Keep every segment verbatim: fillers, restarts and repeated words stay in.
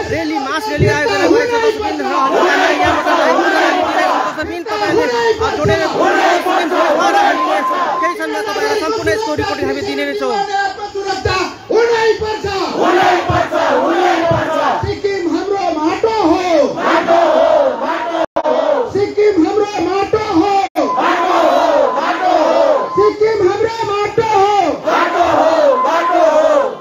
रेली मास रेली आयोजना गरेको छ दर्शकबिन र हामीलाई यहाँबाट दर्शकबिन तपाईहरुले जोडेर केही क्षणमा तपाईहरुलाई सम्पूर्ण यसको रिपोर्टिङ हामी दिने नै छौं। सिक्किम हाम्रो माटो हो, माटो हो, माटो हो। सिक्किम हाम्रो माटो हो, माटो हो, माटो हो। सिक्किम हाम्रो माटो हो, माटो हो, माटो हो।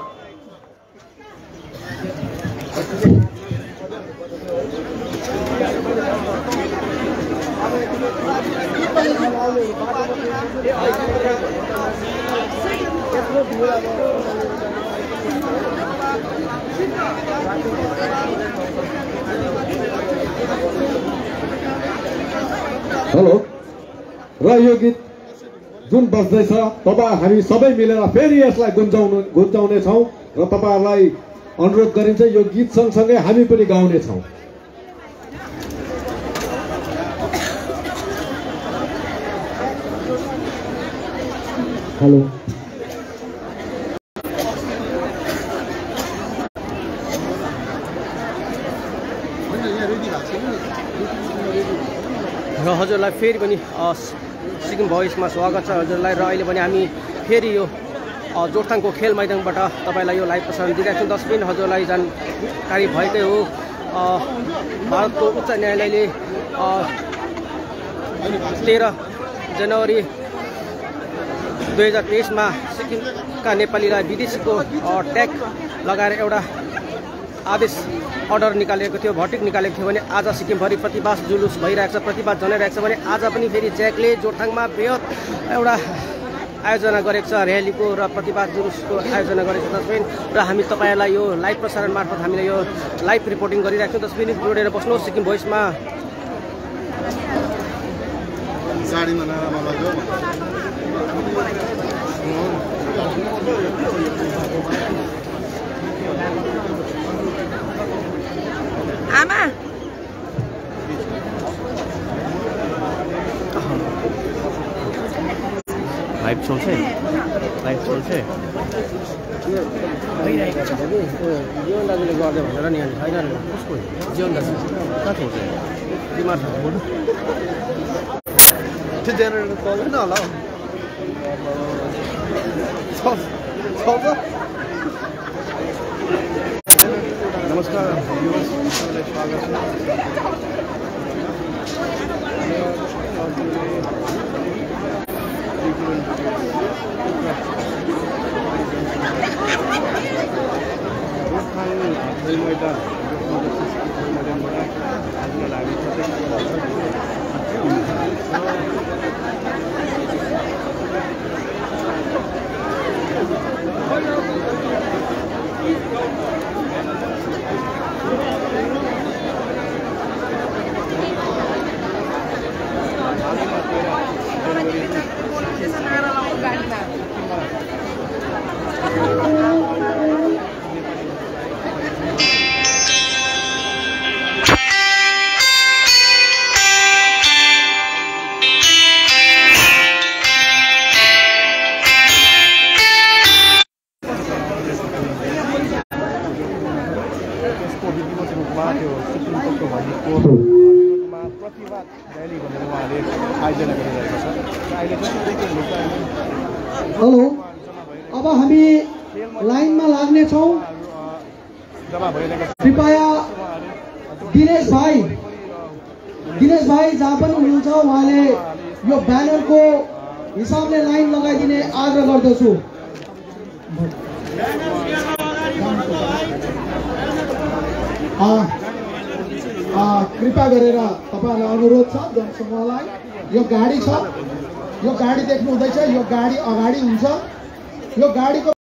हेलो र यो गीत जुन बज्दैछ तपाईँ हामी सबै मिलेर फेरि यसलाई गुन्जाउनु गुन्जाउने छौँ र तपाईहरुलाई अनुरोध गरिन्छ यो गीत सँगसँगै हामी पनि गाउने छौँ। हेलो र हजुरलाई फेरि पनि सिक्किम भोइसमा स्वागत छ हजुरलाई। र अहिले पनि हामी फेरि यो जोरथाङको खेल मैदानबाट तपाईलाई यो लाइभ प्रसारण दिइरहेको छौँ। दर्शकबिन हजुरलाई जानकारी भएकै हो भारतको उच्च न्यायालयले तेह्र जनवरी दुई हजार तेइसमा सिक्किमका नेपालीलाई विदेशीको ट्याग लगाएर एउटा आदेश अर्डर निकालेको थियो, भर्टिक निकालेको थियो भने आज सिक्किमभरि प्रतिवाद जुलुस भइरहेको छ, प्रतिवाद जनाइरहेको छ भने आज पनि फेरि ज्याकले जोरथाङमा बृहत एउटा आयोजना गरेको छ, र्यालीको र प्रतिवाद जुलुसको आयोजना गरेको छ दर्शकबिन। र हामी तपाईहरुलाई यो लाइभ प्रसारण मार्फत हामीले यो लाइभ रिपोर्टिङ गरिरहेको छौँ। दर्शकबिन जोडेर बस्नुहोस् सिक्किम भोइसमा। आमा लाइभ चल्छ लाइभ चल्छ भइरहेको छ कि जीवन दाजुले गर्दै भनेर नि अनि छैन कसको जीवन दाजु कहाँ थियो बिमार छ त्यो जेनेरेटर चल्दैन होला हौ। नमस्कार व्युअर्सलाई स्वागत छ। खेल मैदान मैदानबाट आजलाई हामी प्रतिवाद र्याली भनेर उहाँले आयोजना गरिरहेको छ। हेलो अब हामी लाइनमा लाग्ने छौँ। कृपया दिनेश भाइ दिनेश भाइ जहाँ पनि हुनुहुन्छ उहाँले यो ब्यानरको हिसाबले लाइन लगाइदिने आग्रह गर्दछु। कृपया गरेर तपाईहरुलाई अनुरोध छ जनसमूहलाई यो गाडी छ, यो गाडी देख्नु हुँदैछ, यो गाडी अगाडि हुन्छ, यो गाडीको